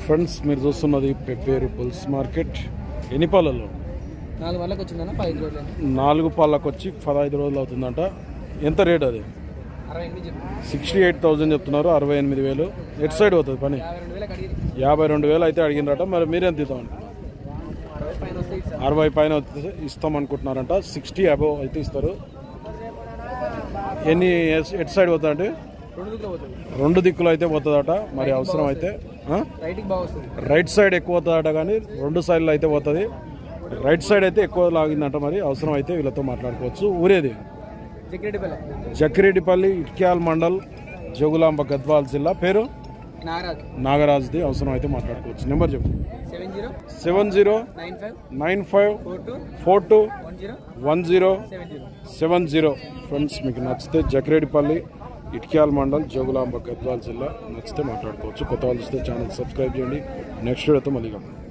Friends మీరు చూస్తున్నది pepper bulls market. ఎన్ని పాలలో? 4 పళ్ళకి వచ్చిందన్న 15 రోజులు. 4 పాలకు వచ్చి 15 రోజులు అవుతుందంట. ఎంత రేట్ అది? 68,000 చెప్తున్నారు. 68,000. ఎట్ సైడ్ అవుతుంది పని? 52,000 అయితే అడిగినరట. మరి మీరేం తీద్దామండి? 60 పైన ఇస్తామనుకుంటున్నారంట. 60 అబోవ్ అయితే ఇస్తారు. ఎన్ని ఎట్ సైడ్ పోతా అంటే 2 దిక్కులు అయితే పోతుందట. మరి అవసరం అయితే రైట్ సైడ్ ఎక్కువ పోతుందట, కానీ 2 సైడ్లు అయితే పోతుంది. రైట్ సైడ్ అయితే ఎక్కువ లాగిందంట. మరి అవసరం అయితే వీళ్ళతో మాట్లాడుకోవచ్చు. ఊరేది జక్కిరెడ్డిపల్లి, ఇట్క్యాల్ మండల్, జోగులాంబ, గద్వాల్ జిల్లా. పేరు నాగరాజ్ది. అవసరం అయితే మాట్లాడుకోవచ్చు. నెంబర్ చెప్పు. 7095421070. ఫ్రెండ్స్ మీకు నచ్చితే జక్కిరెడ్డిపల్లి, ఇట్క్యాల్ మండల్, జోగులాంబ, గద్వాల్ జిల్లా నచ్చితే మాట్లాడుకోవచ్చు. కొత్త వాళ్ళు వస్తే ఛానల్ సబ్స్క్రైబ్ చేయండి. నెక్స్ట్ వీడియోతో మళ్ళీ కలుద్దాం.